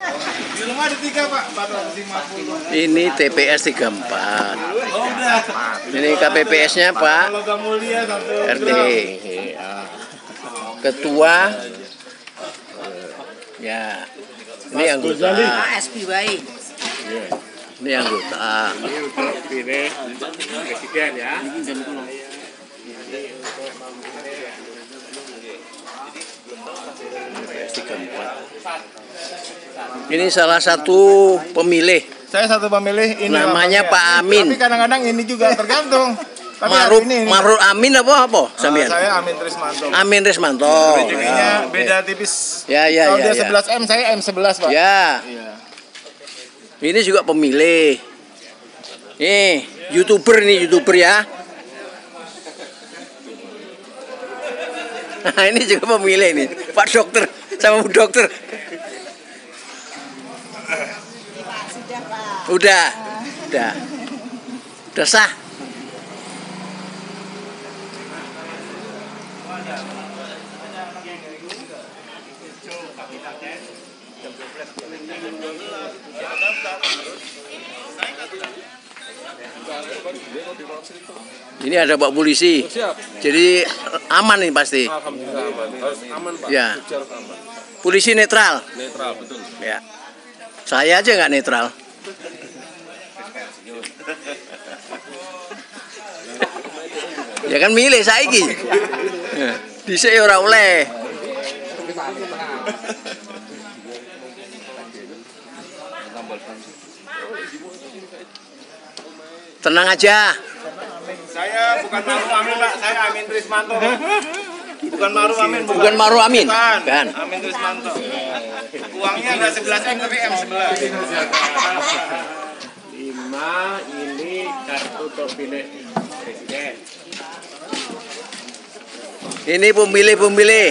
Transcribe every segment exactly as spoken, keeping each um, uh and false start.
Di rumah ada tiga Pak, empat ratus lima puluh. Ini T P S tiga puluh empat. Oh udah. Ini K P P S-nya Pak R T. Ketua. Ya. Ini anggota. S P W. Ini anggota. Ini untuk pilih presiden ya. Ini salah satu pemilih. Saya satu pemilih ini. Namanya Pak Amin. Tapi kadang-kadang ini juga tergantung. Maruf Maruf Amin apa apa? Sampean? Uh, saya Amin Trismanto. Amin Trismanto. Rezekinya beda tipis. Ya ya Kalau ya. dia ya. sebelas M, saya M sebelas Pak. Ya. Iya. Ini juga pemilih. Nih, YouTuber nih, YouTuber ya. Nah, ini juga pemilih nih, Pak Dokter sama Bu Dokter. Udah, udah, udah sah. Ini ada Pak Polisi. Jadi aman nih pasti. Alhamdulillah aman. Harus aman Pak. Ya. Harus aman. Polisi netral. Netral betul. Ya. Saya aja nggak netral. Ya kan milih saiki. Dhisik ora oleh. Tenang aja. Saya bukan Maruf Amin Pak, saya Amin Trismanto. Bukan Maruf Amin, bukan. Bukan Maruf Amin. Bukan. Kan. Amin Trismanto. Uangnya nggak sebelas M tapi M sebelas. Lima ini kartu terpilih presiden. Ini pemilih-pemilih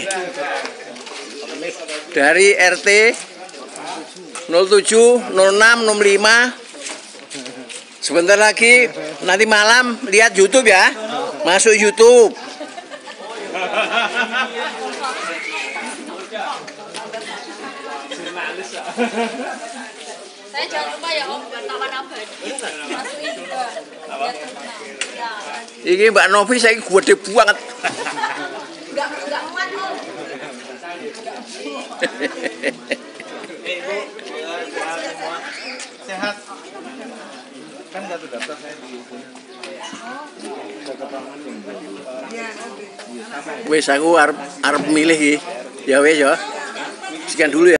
dari R T nol tujuh, nol enam, nol lima. Sebentar lagi nanti malam lihat YouTube ya. Masuk YouTube. Saya jangan lupa ya Om, wartawan abadi. Masukin juga. Biar terkenal. Ya. Ini Mbak Novi saya gede banget. Enggak enggak muat Om. Ibu, sehat. Kan nggak terdaftar saya di Wes aku arep arep milih iki. Ya wes ya. Sekian dulu ya.